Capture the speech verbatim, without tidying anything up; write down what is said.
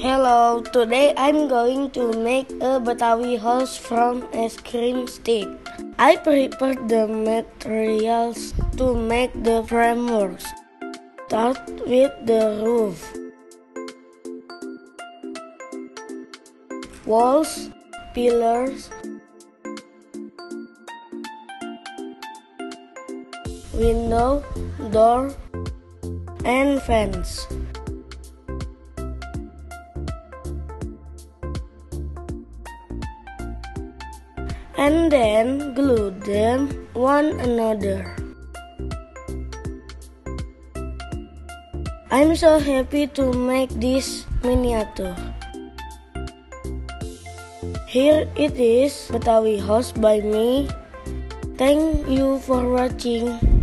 Hello, today I'm going to make a Betawi house from a cream stick. I prepared the materials to make the framework. Start with the roof, walls, pillars, window, door, and fence. And then glue them one another. I'm so happy to make this miniature. Here it is, Betawi house by me. Thank you for watching.